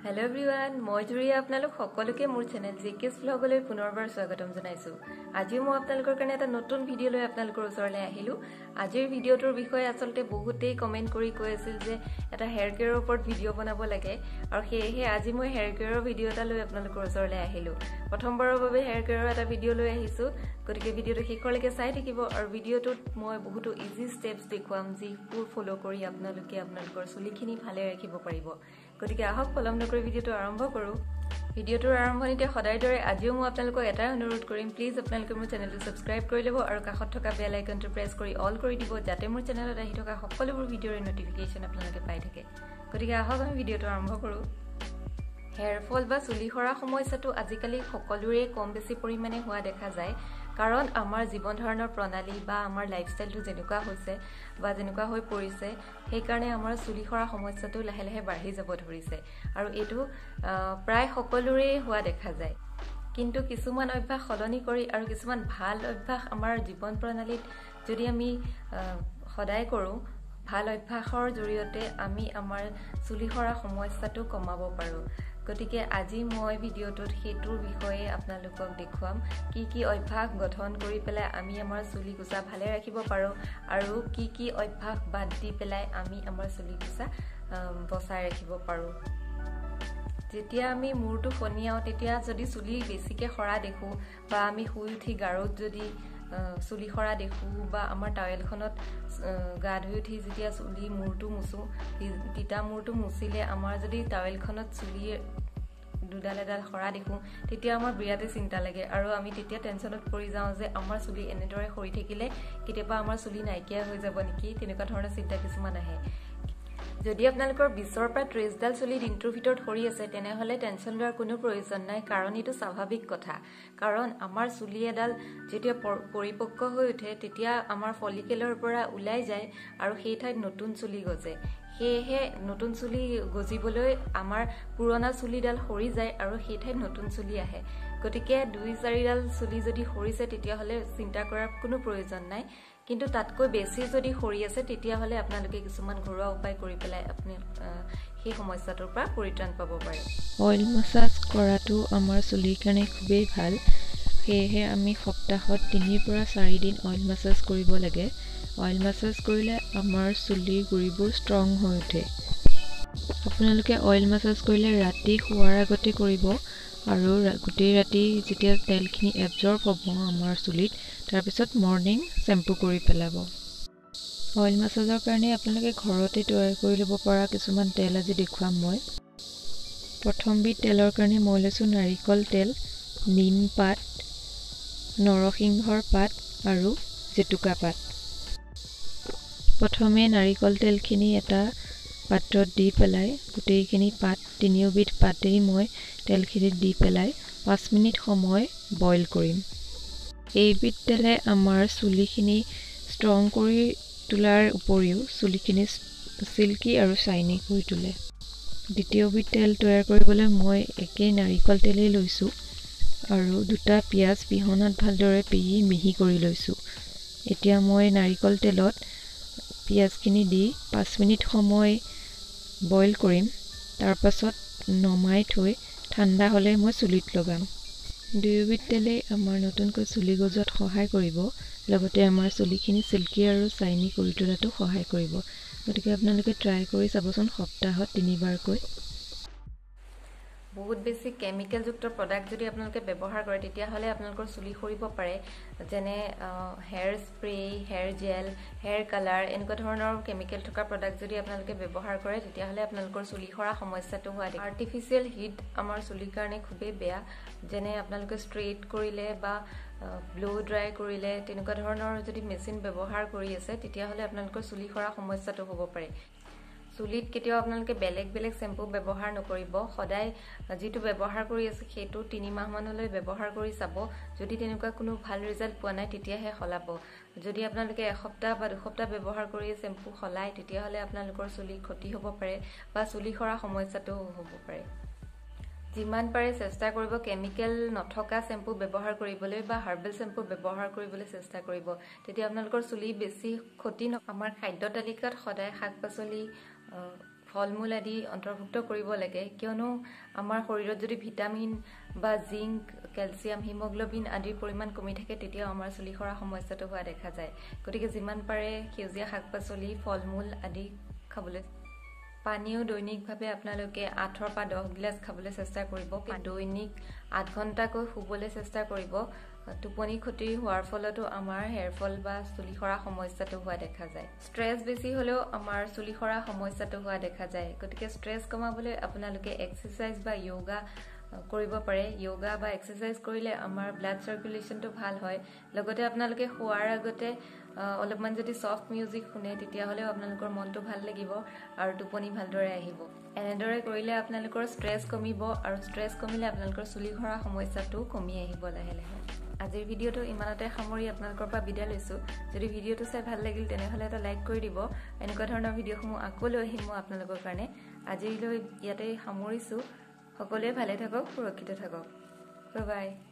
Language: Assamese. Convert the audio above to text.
Hello everyone, মই জুৰিয়া আপোনালোক সকলোকে মোৰ চেনেল জিকেছ ব্লগলৈ পুনৰবাৰ স্বাগতম জনাইছো। আজি মই আপোনালোকৰ কাৰণে এটা নতুন ভিডিও লৈ আপোনালোকৰ ওচৰলৈ আহিলো। আজিৰ ভিডিওটোৰ বিষয়ে আসলতে বহুতেই কমেন্ট কৰি কৈ আছিল যে এটা হেয়াৰ কেয়াৰৰ ওপৰত ভিডিও বনাব লাগে আৰু সেয়েহে আজি মই হেয়াৰ কেয়াৰৰ ভিডিও এটা লৈ আপোনালোকৰ ওচৰলৈ আহিলো। প্ৰথমবাৰৰ বাবে হেয়াৰ কেয়াৰৰ এটা ভিডিও লৈ আহিছো। গতিকে ভিডিওটো শেষলৈকে চাই থাকিব আৰু ভিডিওটোত মই বহুতো ইজি ষ্টেপছ দেখুৱাম যিবোৰ ফলো কৰি আপোনালোকে আপোনালোকৰ চুলিখিনি ভালে ৰাখিব পাৰিব। গতিকে আহক পলম নকৰি ভিডিওটো আৰম্ভ কৰো। ভিডিওটোৰ আৰম্ভণিতে সদায় দৰে আজিও মই আপোনালোকক এটাই অনুৰোধ কৰিম, প্লিজ আপোনালোকে মোৰ চেনেলটো সাবস্ক্ৰাইব কৰি ল'ব আৰু কাষত থকা বেল আইকনটো প্ৰেছ কৰি অল কৰি দিব যাতে মোৰ চেনেলত আহি থকা সকলোবোৰ ভিডিওৰ নটিফিকেশন আপোনালোকে পাই থাকে। গতিকে আহক আমি ভিডিওটো আৰম্ভ কৰো। হেয়াৰ ফল বা চুলি সৰা সমস্যাটো আজিকালি সকলোৰে কম বেছি পৰিমাণে হোৱা দেখা যায় কাৰণ আমাৰ জীৱন ধাৰণৰ প্ৰণালী বা আমাৰ লাইফষ্টাইলটো যেনেকুৱা হৈছে বা যেনেকুৱা হৈ পৰিছে সেই কাৰণে আমাৰ চুলি সৰা সমস্যাটো লাহে লাহে বাঢ়ি যাব ধৰিছে আৰু এটো প্ৰায় সকলোৰে হোৱা দেখা যায়। কিন্তু কিছুমান অভ্যাস সলনি কৰি আৰু কিছুমান ভাল অভ্যাস আমাৰ জীৱন প্ৰণালীত যদি আমি সদায় কৰো, ভাল অভ্যাসৰ জৰিয়তে আমি আমাৰ চুলি সৰা সমস্যাটো কমাব পাৰো। গতিকে আজি মই ভিডিওটোত হেতুৰ বিষয়ে আপোনালোকক দেখুৱাম কি অভ্যাস গঠন কৰি পেলাই আমি আমাৰ চুলি কোছা ভালে ৰাখিব পাৰো আৰু কি অভ্যাস বাদ দি পেলাই আমি আমাৰ চুলি কোছা বচাই ৰাখিব পাৰো। যেতিয়া আমি মূৰটো ফনিয়াও তেতিয়া যদি চুলি বেছিকে খৰা দেখো বা আমি শুই উঠি গাৰত যদি চুলি খৰা দেখো বা আমাৰ টাৱেলখনত গা ধুই উঠি যেতিয়া চুলি মূৰটো মুছো তিতা মূৰটো মুছিলে আমাৰ যদি টাৱেলখনত চুলি দুডাল এডাল খৰা দেখো তেতিয়া আমাৰ বিৰাতে চিন্তা লাগে আৰু আমি তেতিয়া টেনচনত পৰি যাও যে আমাৰ চুলি এনেদৰে খৰি থাকিলে কেতিয়াবা আমাৰ চুলি নাইকিয়া হৈ যাব নেকি, তেনেকুৱা ধৰণৰ চিন্তা কিছুমান আহে। যদি আপোনালোকৰ 20 পৰা 30 ডাল চুলি দিনটোৰ ভিতৰত খৰি আছে তেনেহলে টেনচন লোৱাৰ কোনো প্ৰয়োজন নাই কাৰণ এটো স্বাভাৱিক কথা। কাৰণ আমাৰ চুলি এডাল যেতিয়া পৰিপক্ক হৈ উঠে তেতিয়া আমাৰ ফলিকেলৰ পৰা ওলাই যায় আৰু সেই ঠাইত নতুন চুলি গজে। সেয়েহে নতুন চুলি গজিবলৈ আমাৰ পুৰণা চুলিডাল খৰি যায় আৰু সেই ঠাইত নতুন চুলি আহে। গতিকে 2-4 ডাল চুলি যদি খৰিছে তেতিয়া হলে চিন্তা কৰাৰ কোনো প্ৰয়োজন নাই। কিন্তু তাতকৈ বেছি যদি খৰি আছে তেতিয়া হলে আপোনালোকে কিছুমান ঘৰুৱা উপায় কৰি পেলাই আপুনি সেই সমস্যাটোৰ পৰা পৰিত্ৰাণ পাব পাৰে। অইল মাসাজ কৰাটো আমাৰ চুলিৰ কাৰণে খুবেই ভাল। সেয়েহে আমি সপ্তাহত 3 পৰা 4 দিন অইল মাসাজ কৰিব লাগে। অইল মাসাজ কৰিলে আমাৰ চুলিৰ গুৰিবোৰ ষ্ট্ৰং হৈ উঠে। আপোনালোকে অইল মাসাজ কৰিলে ৰাতি শুৱাৰ আগতে কৰিব আৰু গোটেই ৰাতি যেতিয়া তেলখিনি এবজৰ্ব হ'ব আমাৰ চুলিত তাৰ পিছত মৰ্নিং শ্যাম্পু কৰি পেলাব। অইল মাসাজৰ কাৰণে আপোনালোকে ঘৰতে তৈয়াৰ কৰি ল'ব পৰা কিছুমান তেল আজি দেখুৱাম মই। প্ৰথমবিধ তেলৰ কাৰণে মই লৈছো নাৰিকল তেল, নিম পাত, নৰসিংহৰ পাত আৰু জেতুকা পাত। প্ৰথমে নাৰিকল তেলখিনি এটা পাত্ৰত দি পেলাই গোটেইখিনি পাত তিনিওবিধ পাতেই মই তেলখিনিত দি পেলাই 5 মিনিট সময় বইল কৰিম। এইবিধ তেলে আমাৰ চুলিখিনি ষ্ট্ৰং কৰি তোলাৰ উপৰিও চুলিখিনি সিল্কি আৰু শাইনি কৰি তোলে। দ্বিতীয়বিধ তেল তৈয়াৰ কৰিবলৈ মই একেই নাৰিকল তেলেই লৈছো আৰু 2টা পিয়াজ পিহনাত ভালদৰে পিহি মিহি কৰি লৈছো। এতিয়া মই নাৰিকল তেলত পিয়াজখিনি দি 5 মিনিট সময় বইল কৰিম। তাৰ পাছত নমাই থৈ ঠাণ্ডা হলে মই চুলিত লগাম। দুয়োবিধ তেলে আমাৰ নতুনকৈ চুলি গজত সহায় কৰিব, লগতে আমাৰ চুলিখিনি সিল্কি আৰু শাইনি কৰি তোলাটো সহায় কৰিব। গতিকে আপোনালোকে ট্ৰাই কৰি চাবচোন সপ্তাহত 3 বাৰকৈ। বহুত বেছি কেমিক্যাল যুক্ত প্ৰডাক্ট যদি আপোনালোকে ব্যৱহাৰ কৰে তেতিয়া হলে আপোনালোকৰ চুলি খৰিব পাৰে, যেনে hair spray, hair gel, hair colour এনেকুৱা ধৰণৰ কেমিক্যাল থকা প্ৰডাক্ট যদি আপোনালোকে ব্যৱহাৰ কৰে তেতিয়া হলে আপোনালোকৰ চুলি খৰা সমস্যাটো হোৱা দেখে। আৰ্টিফিচিয়েল হিট আমাৰ চুলিৰ কাৰণে খুবেই বেয়া, যেনে আপোনালোকে ষ্ট্ৰেট কৰিলে বা ব্লো ড্ৰাই কৰিলে তেনেকুৱা ধৰণৰ যদি মেচিন ব্যৱহাৰ কৰি আছে তেতিয়া হলে আপোনালোকৰ চুলি খৰা সমস্যাটো হ'ব পাৰে। চুলিত কেতিয়াও আপোনালোকে বেলেগ শ্যাম্পু ব্যৱহাৰ নকৰিব। সদায় যেটো ব্যৱহাৰ কৰি আছে সেইটো 3 মাহ মানলৈ ব্যৱহাৰ কৰি চাব। যদি তেনেকুৱা কোনো ভাল ৰিজাল্ট পোৱা নাই তেতিয়াহে খলাব। যদি আপোনালোকে এসপ্তাহ বা 2 সপ্তাহ ব্যৱহাৰ কৰি শ্যাম্পু খলাই তেতিয়া হলে আপোনালোকৰ চুলি ক্ষতি হ'ব পাৰে বা চুলি খৰা সমস্যাটো হ'ব পাৰে। যিমান পাৰে চেষ্টা কৰিব কেমিক্যাল নথকা শ্যাম্পু ব্যৱহাৰ কৰিবলৈ বা হাৰ্বেল শ্যাম্পু ব্যৱহাৰ কৰিবলৈ চেষ্টা কৰিব। তেতিয়া আপোনালোকৰ চুলি বেছি ক্ষতি নহয়। আমাৰ খাদ্য তালিকাত সদায় শাক-পাচলি ফলমূল আদি অন্তৰ্ভুক্ত কৰিব লাগে কিয়নো আমাৰ শৰীৰত যদি ভিটামিন বা জিংক কেলছিয়াম হিমোগ্লোবিন আদিৰ পৰিমাণ কমি থাকে তেতিয়া আমাৰ চুলি সৰা সমস্যাটো হোৱা দেখা যায় গতিকে যিমান পাৰে সেউজীয়া শাক-পাচলি ফলমূল আদি খাবলৈ পানীও দৈনিকভাৱে আপোনালোকে 8 পৰা 10 গিলাস খাবলৈ চেষ্টা কৰিব দৈনিক 8 ঘণ্টাকৈ শুবলৈ চেষ্টা কৰিব টোপনি ক্ষতি হোৱাৰ ফলতো আমাৰ হেয়াৰ ফল বা চুলি সৰা সমস্যাটো হোৱা দেখা যায় ষ্ট্ৰেছ বেছি হলেও আমাৰ চুলি সৰা সমস্যাটো হোৱা দেখা যায় গতিকে ষ্ট্ৰেছ কমাবলৈ আপোনালোকে এক্সাৰসাইজ বা যোগা কৰিব পাৰে যোগা বা এক্সাৰসাইজ কৰিলে আমাৰ ব্লাড সাৰ্কুলেশনটো ভাল হয় লগতে আপোনালোকে শুৱাৰ আগতে অলপমান যদি সফট মিউজিক শুনে তেতিয়া হলেও আপোনালোকৰ মনটো ভাল লাগিব আৰু টোপনি ভালদৰে আহিব এনেদৰে কৰিলে আপোনালোকৰ ষ্ট্ৰেছ কমিব আৰু ষ্ট্ৰেছ কমিলে আপোনালোকৰ চুলি সৰা সমস্যাটো কমি আহিব লাহে লাহে আজিৰ ভিডিওটো ইমানতে সামৰি আপোনালোকৰ পৰা বিদায় লৈছো যদি ভিডিওটো চাই ভাল লাগিল তেনেহলে এটা লাইক কৰি দিব এনেকুৱা ধৰণৰ ভিডিওসমূহ আকৌ লৈ আহিম মই আপোনালোকৰ কাৰণে আজিলৈ ইয়াতে সামৰিছো সকলোৱে ভালে থাকক সুৰক্ষিত থাকক বাই বাই